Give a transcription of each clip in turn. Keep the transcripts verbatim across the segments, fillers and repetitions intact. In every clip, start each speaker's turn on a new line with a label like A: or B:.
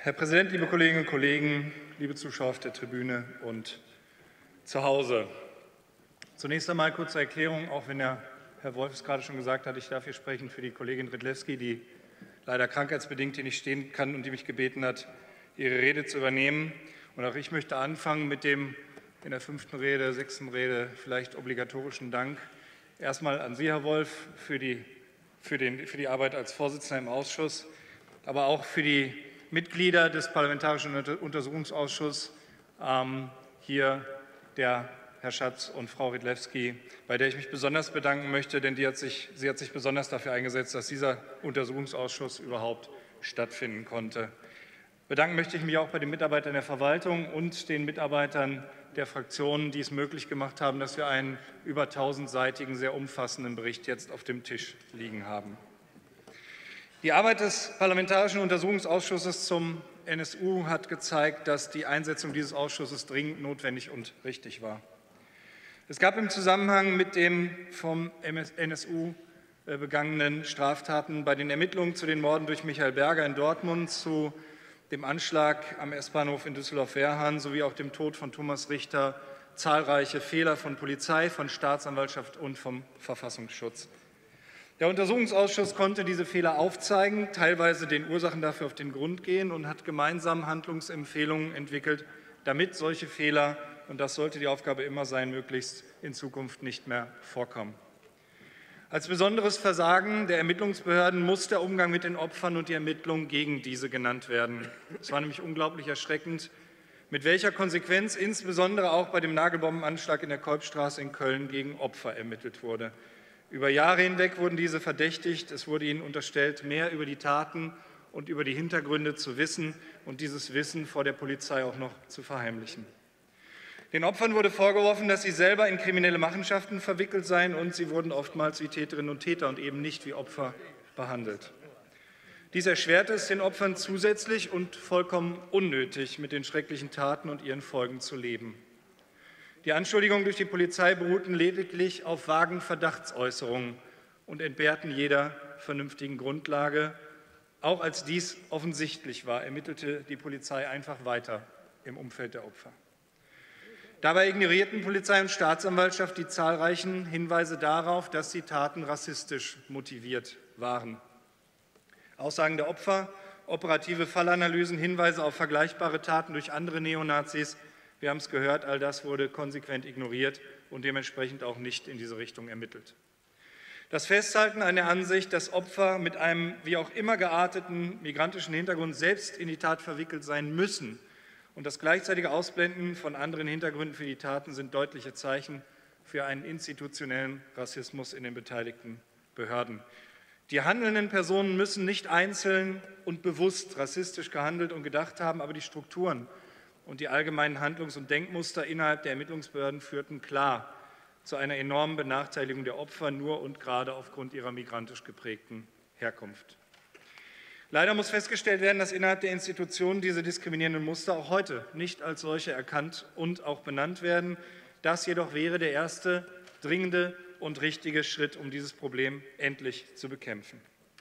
A: Herr Präsident, liebe Kolleginnen und Kollegen, liebe Zuschauer auf der Tribüne und zu Hause! Zunächst einmal kurze Erklärung, auch wenn der Herr Wolf es gerade schon gesagt hat, ich darf hier sprechen für die Kollegin Rydlewski, die leider krankheitsbedingt hier nicht stehen kann und die mich gebeten hat, ihre Rede zu übernehmen. Und auch ich möchte anfangen mit dem in der fünften Rede, sechsten Rede vielleicht obligatorischen Dank. Erstmal an Sie, Herr Wolf, für die, für den, für die Arbeit als Vorsitzender im Ausschuss, aber auch für die Mitglieder des Parlamentarischen Untersuchungsausschusses, ähm, hier der Herr Schatz und Frau Rydlewski, bei der ich mich besonders bedanken möchte, denn die hat sich, sie hat sich besonders dafür eingesetzt, dass dieser Untersuchungsausschuss überhaupt stattfinden konnte. Bedanken möchte ich mich auch bei den Mitarbeitern der Verwaltung und den Mitarbeitern der Fraktionen, die es möglich gemacht haben, dass wir einen über tausendseitigen, sehr umfassenden Bericht jetzt auf dem Tisch liegen haben. Die Arbeit des Parlamentarischen Untersuchungsausschusses zum N S U hat gezeigt, dass die Einsetzung dieses Ausschusses dringend notwendig und richtig war. Es gab im Zusammenhang mit den vom N S U begangenen Straftaten bei den Ermittlungen zu den Morden durch Michael Berger in Dortmund, zu dem Anschlag am S-Bahnhof in Düsseldorf-Wehrhahn sowie auch dem Tod von Thomas Richter zahlreiche Fehler von Polizei, von Staatsanwaltschaft und vom Verfassungsschutz. Der Untersuchungsausschuss konnte diese Fehler aufzeigen, teilweise den Ursachen dafür auf den Grund gehen und hat gemeinsam Handlungsempfehlungen entwickelt, damit solche Fehler, und das sollte die Aufgabe immer sein, möglichst in Zukunft nicht mehr vorkommen. Als besonderes Versagen der Ermittlungsbehörden muss der Umgang mit den Opfern und die Ermittlungen gegen diese genannt werden. Es war nämlich unglaublich erschreckend, mit welcher Konsequenz insbesondere auch bei dem Nagelbombenanschlag in der Kolbstraße in Köln gegen Opfer ermittelt wurde. Über Jahre hinweg wurden diese verdächtigt. Es wurde ihnen unterstellt, mehr über die Taten und über die Hintergründe zu wissen und dieses Wissen vor der Polizei auch noch zu verheimlichen. Den Opfern wurde vorgeworfen, dass sie selber in kriminelle Machenschaften verwickelt seien, und sie wurden oftmals wie Täterinnen und Täter und eben nicht wie Opfer behandelt. Dies erschwerte es den Opfern zusätzlich und vollkommen unnötig, mit den schrecklichen Taten und ihren Folgen zu leben. Die Anschuldigungen durch die Polizei beruhten lediglich auf vagen Verdachtsäußerungen und entbehrten jeder vernünftigen Grundlage. Auch als dies offensichtlich war, ermittelte die Polizei einfach weiter im Umfeld der Opfer. Dabei ignorierten Polizei und Staatsanwaltschaft die zahlreichen Hinweise darauf, dass die Taten rassistisch motiviert waren. Aussagen der Opfer, operative Fallanalysen, Hinweise auf vergleichbare Taten durch andere Neonazis, wir haben es gehört, all das wurde konsequent ignoriert und dementsprechend auch nicht in diese Richtung ermittelt. Das Festhalten an der Ansicht, dass Opfer mit einem wie auch immer gearteten migrantischen Hintergrund selbst in die Tat verwickelt sein müssen, und das gleichzeitige Ausblenden von anderen Hintergründen für die Taten sind deutliche Zeichen für einen institutionellen Rassismus in den beteiligten Behörden. Die handelnden Personen müssen nicht einzeln und bewusst rassistisch gehandelt und gedacht haben, aber die Strukturen und die allgemeinen Handlungs- und Denkmuster innerhalb der Ermittlungsbehörden führten klar zu einer enormen Benachteiligung der Opfer, nur und gerade aufgrund ihrer migrantisch geprägten Herkunft. Leider muss festgestellt werden, dass innerhalb der Institutionen diese diskriminierenden Muster auch heute nicht als solche erkannt und auch benannt werden. Das jedoch wäre der erste dringende und richtige Schritt, um dieses Problem endlich zu bekämpfen.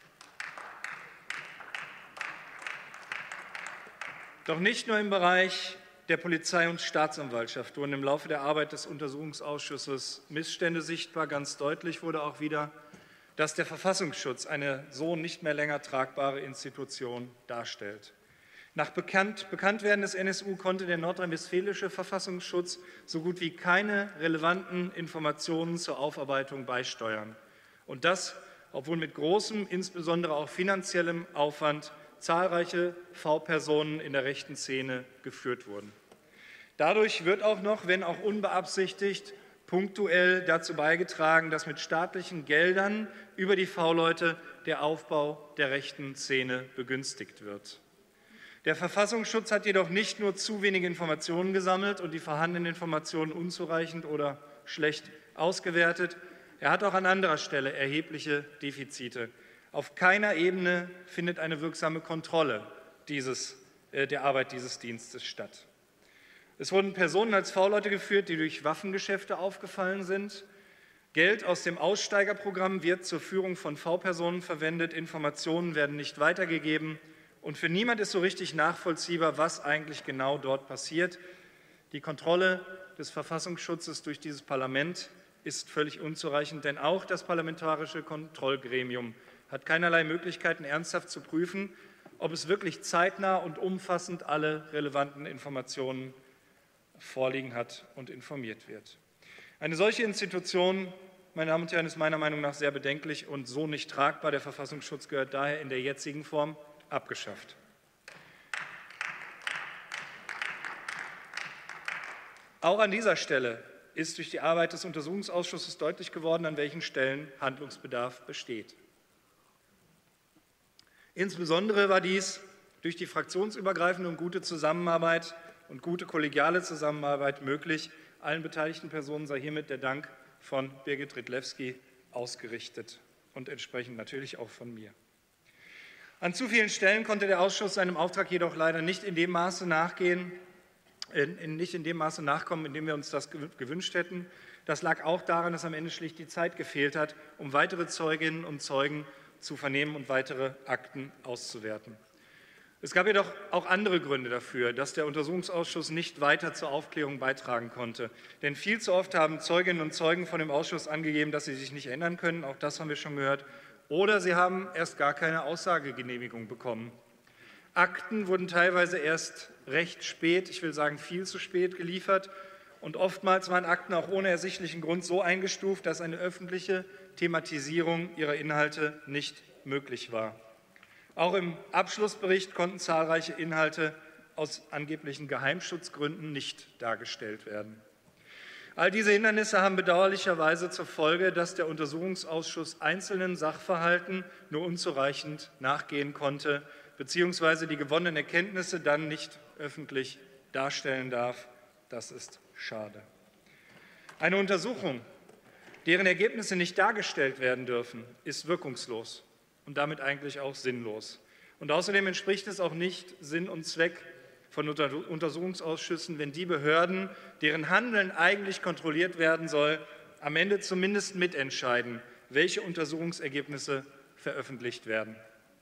A: Doch nicht nur im Bereich der Polizei und Staatsanwaltschaft wurden im Laufe der Arbeit des Untersuchungsausschusses Missstände sichtbar. Ganz deutlich wurde auch wieder, dass der Verfassungsschutz eine so nicht mehr länger tragbare Institution darstellt. Nach Bekannt, Bekanntwerden des N S U konnte der nordrhein-westfälische Verfassungsschutz so gut wie keine relevanten Informationen zur Aufarbeitung beisteuern. Und das, obwohl mit großem, insbesondere auch finanziellem Aufwand zahlreiche V-Personen in der rechten Szene geführt wurden. Dadurch wird auch noch, wenn auch unbeabsichtigt, punktuell dazu beigetragen, dass mit staatlichen Geldern über die V-Leute der Aufbau der rechten Szene begünstigt wird. Der Verfassungsschutz hat jedoch nicht nur zu wenige Informationen gesammelt und die vorhandenen Informationen unzureichend oder schlecht ausgewertet, er hat auch an anderer Stelle erhebliche Defizite. Auf keiner Ebene findet eine wirksame Kontrolle dieses, äh, der Arbeit dieses Dienstes statt. Es wurden Personen als V-Leute geführt, die durch Waffengeschäfte aufgefallen sind. Geld aus dem Aussteigerprogramm wird zur Führung von V-Personen verwendet. Informationen werden nicht weitergegeben Und für niemand ist so richtig nachvollziehbar, was eigentlich genau dort passiert. Die Kontrolle des Verfassungsschutzes durch dieses Parlament ist völlig unzureichend, denn auch das Parlamentarische Kontrollgremium hat keinerlei Möglichkeiten, ernsthaft zu prüfen, ob es wirklich zeitnah und umfassend alle relevanten Informationen vorliegen hat und informiert wird. Eine solche Institution, meine Damen und Herren, ist meiner Meinung nach sehr bedenklich und so nicht tragbar. Der Verfassungsschutz gehört daher in der jetzigen Form abgeschafft. Auch an dieser Stelle ist durch die Arbeit des Untersuchungsausschusses deutlich geworden, an welchen Stellen Handlungsbedarf besteht. Insbesondere war dies durch die fraktionsübergreifende und gute Zusammenarbeit und gute kollegiale Zusammenarbeit möglich. Allen beteiligten Personen sei hiermit der Dank von Birgit Rydlewski ausgerichtet und entsprechend natürlich auch von mir. An zu vielen Stellen konnte der Ausschuss seinem Auftrag jedoch leider nicht in dem Maße nachgehen, in, nicht in dem Maße nachkommen, in dem wir uns das gewünscht hätten. Das lag auch daran, dass am Ende schlicht die Zeit gefehlt hat, um weitere Zeuginnen und Zeugen zu vernehmen und weitere Akten auszuwerten. Es gab jedoch auch andere Gründe dafür, dass der Untersuchungsausschuss nicht weiter zur Aufklärung beitragen konnte. Denn viel zu oft haben Zeuginnen und Zeugen von dem Ausschuss angegeben, dass sie sich nicht erinnern können, auch das haben wir schon gehört, oder sie haben erst gar keine Aussagegenehmigung bekommen. Akten wurden teilweise erst recht spät, ich will sagen viel zu spät, geliefert und oftmals waren Akten auch ohne ersichtlichen Grund so eingestuft, dass eine öffentliche Thematisierung ihrer Inhalte nicht möglich war. Auch im Abschlussbericht konnten zahlreiche Inhalte aus angeblichen Geheimschutzgründen nicht dargestellt werden. All diese Hindernisse haben bedauerlicherweise zur Folge, dass der Untersuchungsausschuss einzelnen Sachverhalten nur unzureichend nachgehen konnte, beziehungsweise die gewonnenen Erkenntnisse dann nicht öffentlich darstellen darf. Das ist schade. Eine Untersuchung, deren Ergebnisse nicht dargestellt werden dürfen, ist wirkungslos und damit eigentlich auch sinnlos. Und außerdem entspricht es auch nicht Sinn und Zweck von Untersuchungsausschüssen, wenn die Behörden, deren Handeln eigentlich kontrolliert werden soll, am Ende zumindest mitentscheiden, welche Untersuchungsergebnisse veröffentlicht werden.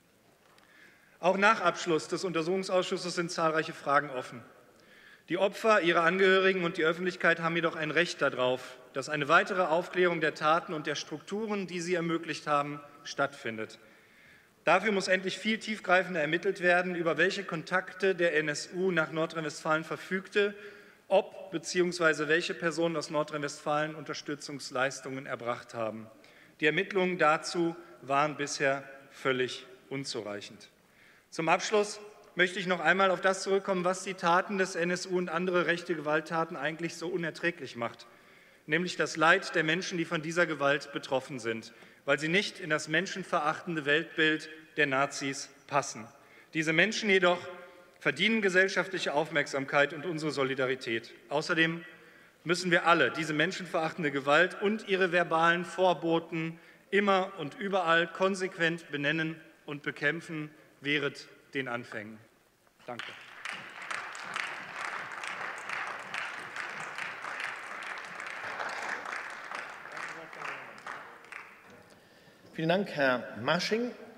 A: Auch nach Abschluss des Untersuchungsausschusses sind zahlreiche Fragen offen. Die Opfer, ihre Angehörigen und die Öffentlichkeit haben jedoch ein Recht darauf, dass eine weitere Aufklärung der Taten und der Strukturen, die sie ermöglicht haben, stattfindet. Dafür muss endlich viel tiefgreifender ermittelt werden, über welche Kontakte der N S U nach Nordrhein-Westfalen verfügte, ob bzw. welche Personen aus Nordrhein-Westfalen Unterstützungsleistungen erbracht haben. Die Ermittlungen dazu waren bisher völlig unzureichend. Zum Abschluss möchte ich noch einmal auf das zurückkommen, was die Taten des N S U und andere rechte Gewalttaten eigentlich so unerträglich macht, nämlich das Leid der Menschen, die von dieser Gewalt betroffen sind, weil sie nicht in das menschenverachtende Weltbild der Nazis passen. Diese Menschen jedoch verdienen gesellschaftliche Aufmerksamkeit und unsere Solidarität. Außerdem müssen wir alle diese menschenverachtende Gewalt und ihre verbalen Vorboten immer und überall konsequent benennen und bekämpfen, wehret den Anfängen. Danke.
B: Vielen Dank, Herr Marsching.